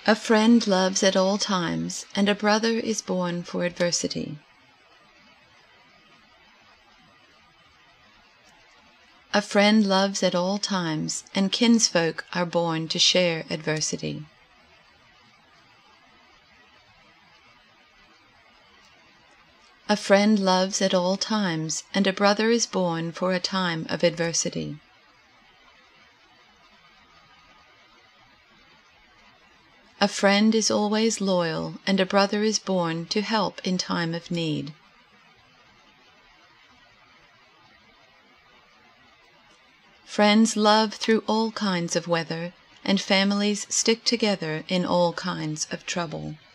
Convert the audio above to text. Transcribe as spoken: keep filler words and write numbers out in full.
A friend loves at all times, and a brother is born for adversity. A friend loves at all times, and kinsfolk are born to share adversity. A friend loves at all times, and a brother is born for a time of adversity. A friend is always loyal, and a brother is born to help in time of need. Friends love through all kinds of weather, and families stick together in all kinds of trouble.